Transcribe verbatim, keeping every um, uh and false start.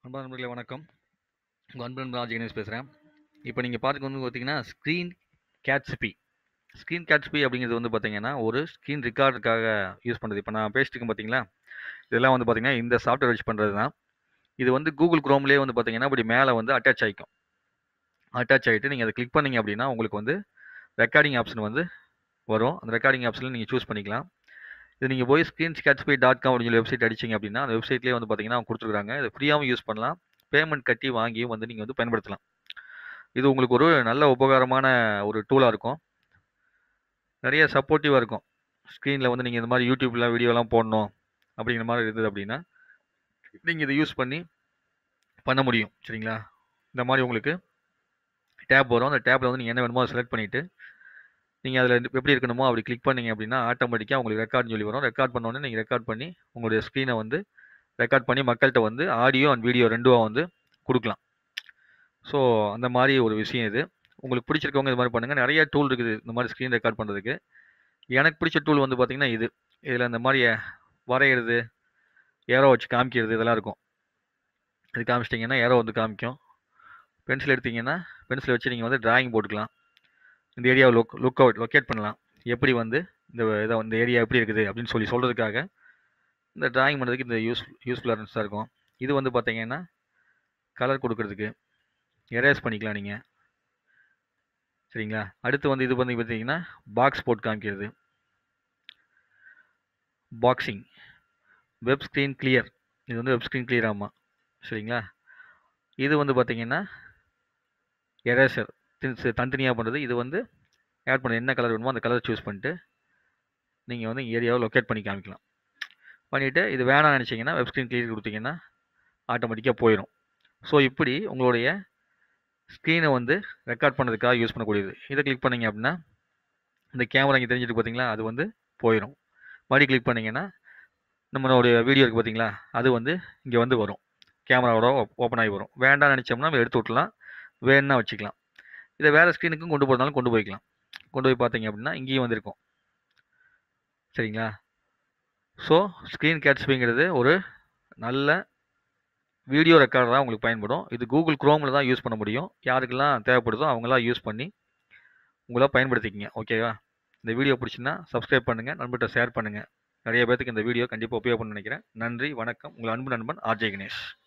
அன்பான நண்பர்களே வணக்கம். உங்கள் அன்பு நண்பர் ராஜ் கணேஷ் பேசுகிறேன். இப்போ நீங்கள் பார்த்துக்கு வந்து பார்த்தீங்கன்னா ஸ்க்ரீன் கேட்ஸ்பி ஸ்க்ரீன் கேட்ஸ்பி அப்படிங்கிறது வந்து பார்த்தீங்கன்னா ஒரு ஸ்க்ரீன் ரெக்கார்டுக்காக யூஸ் பண்ணுறது. இப்போ நான் பேசிட்டு இருக்கேன் பார்த்தீங்களா, இதெல்லாம் வந்து பார்த்தீங்கன்னா இந்த சாஃப்ட்வேர் வச்சு பண்ணுறது தான். இது வந்து கூகுள் குரோம்லேயே வந்து பார்த்தீங்கன்னா இப்படி மேலே வந்து அட்டாச் ஆகிக்கும். அட்டாச் ஆகிட்டு நீங்கள் அதை கிளிக் பண்ணீங்க அப்படின்னா உங்களுக்கு வந்து ரெக்கார்டிங் ஆப்ஷன் வந்து வரும். அந்த ரெக்கார்டிங் ஆப்ஷனில் நீங்கள் சூஸ் பண்ணிக்கலாம். இது நீங்கள் போய் ஸ்க்ரீன் கேட்ஸ்பி டாட் காம் அப்படின்னு சொல்லி வெப்சைட் அடிச்சிங்க அப்படின்னா அந்த வெப்சைட்லேயே வந்து பார்த்தீங்கன்னா அவங்க கொடுத்துருக்காங்க. இது ஃப்ரீயாகவும் யூஸ் பண்ணலாம், பேமெண்ட் கட்டி வாங்கியும் வந்து நீங்கள் வந்து பயன்படுத்தலாம். இது உங்களுக்கு ஒரு நல்ல உபகாரமான ஒரு டூலாக இருக்கும். நிறைய சப்போர்ட்டிவாக இருக்கும். ஸ்க்ரீனில் வந்து நீங்கள் இந்த மாதிரி யூடியூப்லாம் வீடியோலாம் போடணும் அப்படிங்கிற மாதிரி இருந்தது அப்படின்னா நீங்கள் இதை யூஸ் பண்ணி பண்ண முடியும். சரிங்களா, இந்த மாதிரி உங்களுக்கு டேப் வரும். அந்த டேப்பில் வந்து நீங்கள் என்ன வேணுமோ அதை செலக்ட் பண்ணிவிட்டு நீங்கள் அதில் எப்படி இருக்கணுமோ அப்படி கிளிக் பண்ணிங்க அப்படின்னா ஆட்டோமேட்டிக்காக உங்களுக்கு ரெக்கார்ட்னு சொல்லி வரும். ரெக்கார்ட் பண்ணோன்னே நீங்கள் ரெக்கார்ட் பண்ணி உங்களுடைய ஸ்க்ரீனை வந்து ரெக்கார்ட் பண்ணி மக்கள்கிட்ட வந்து ஆடியோ அண்ட் வீடியோ ரெண்டும் வந்து கொடுக்கலாம். ஸோ அந்த மாதிரி ஒரு விஷயம் இது. உங்களுக்கு பிடிச்சிருக்கவங்க இது மாதிரி பண்ணுங்கள். நிறைய டூல் இருக்குது இந்த மாதிரி ஸ்க்ரீன் ரெக்கார்ட் பண்ணுறதுக்கு. எனக்கு பிடிச்ச டூல் வந்து பார்த்திங்கன்னா இது. இதில் இந்த மாதிரி வரைகிறது, ஏரோ வச்சு காமிக்கிறது இதெல்லாம் இருக்கும். இது காமிச்சிட்டிங்கன்னா ஏரோ வந்து காமிக்கும். பென்சில் எடுத்திங்கன்னா பென்சில் வச்சு நீங்கள் வந்து டிராயிங் போட்டுக்கலாம். இந்த ஏரியாவை லுக் லுக் அவுட் லொக்கேட் பண்ணலாம். எப்படி வந்து இந்த இதை இந்த ஏரியா எப்படி இருக்குது அப்படின்னு சொல்லி சொல்கிறதுக்காக இந்த டிராயிங் பண்ணுறதுக்கு இந்த யூஸ் யூஸ்ஃபுல்லாக இருக்கும். இது வந்து பார்த்திங்கன்னா கலர் கொடுக்கறதுக்கு எரேஸ் பண்ணிக்கலாம் நீங்கள். சரிங்களா, அடுத்து வந்து இது வந்து பார்த்தீங்கன்னா பாக்ஸ் போட்டு காமிக்கிறது, பாக்ஸிங், வெப் ஸ்க்ரீன் கிளியர். இது வந்து வெப் ஸ்க்ரீன் கிளியர் ஆமாம். சரிங்களா, இது வந்து பார்த்தீங்கன்னா எரேசர் தனித்தனியாக பண்ணுறது. இது வந்து ஆட் பண்ண என்ன கலர் வேணுமோ அந்த கலர் சூஸ் பண்ணிட்டு நீங்கள் வந்து ஏரியாவை லொக்கேட் பண்ணி காமிக்கலாம். பண்ணிவிட்டு இது வேணாம்னு நினச்சிங்கன்னா வெப் ஸ்க்ரீன் கிளியர் கொடுத்தீங்கன்னா ஆட்டோமேட்டிக்காக போயிடும். ஸோ இப்படி உங்களுடைய ஸ்க்ரீனை வந்து ரெக்கார்ட் பண்ணுறதுக்காக யூஸ் பண்ணக்கூடியது. இதை கிளிக் பண்ணிங்க அப்படின்னா இந்த கேமரா இங்கே தெரிஞ்சுட்டு பார்த்தீங்களா, அது வந்து போயிடும். மறுபடியும் கிளிக் பண்ணிங்கன்னா நம்மளுடைய வீடியோ இருக்குது பார்த்தீங்களா, அது வந்து இங்கே வந்து வரும். கேமராவோட ஓப்பன் ஆகி வரும். வேண்டாம்னு நினச்சோம்னா நம்ம எடுத்து விட்டுலாம், வேணுன்னா வச்சுக்கலாம். இதை வேறு ஸ்க்ரீனுக்கும் கொண்டு போகிறதாலும் கொண்டு போய்க்கலாம். கொண்டு போய் பார்த்தீங்க அப்படின்னா இங்கேயும் வந்திருக்கும். சரிங்களா, ஸோ ஸ்க்ரீன் கேட்ஸ்பிங்கிறது ஒரு நல்ல வீடியோ ரெக்கார்டராக உங்களுக்கு பயன்படும். இது கூகுள் குரோமில் தான் யூஸ் பண்ண முடியும். யாருக்கெல்லாம் தேவைப்படுதோ அவங்களாம் யூஸ் பண்ணி உங்களாக பயன்படுத்திக்கிங்க. ஓகேவா, இந்த வீடியோ பிடிச்சின்னா சப்ஸ்கிரைப் பண்ணுங்கள், நண்பர்கிட்ட ஷேர் பண்ணுங்கள். நிறைய பேருக்கு இந்த வீடியோ கண்டிப்பாக உபயோகப்படும்னு நினைக்கிறேன். நன்றி, வணக்கம். உங்கள் அன்பு நண்பன் ஆர்ஜே கணேஷ்.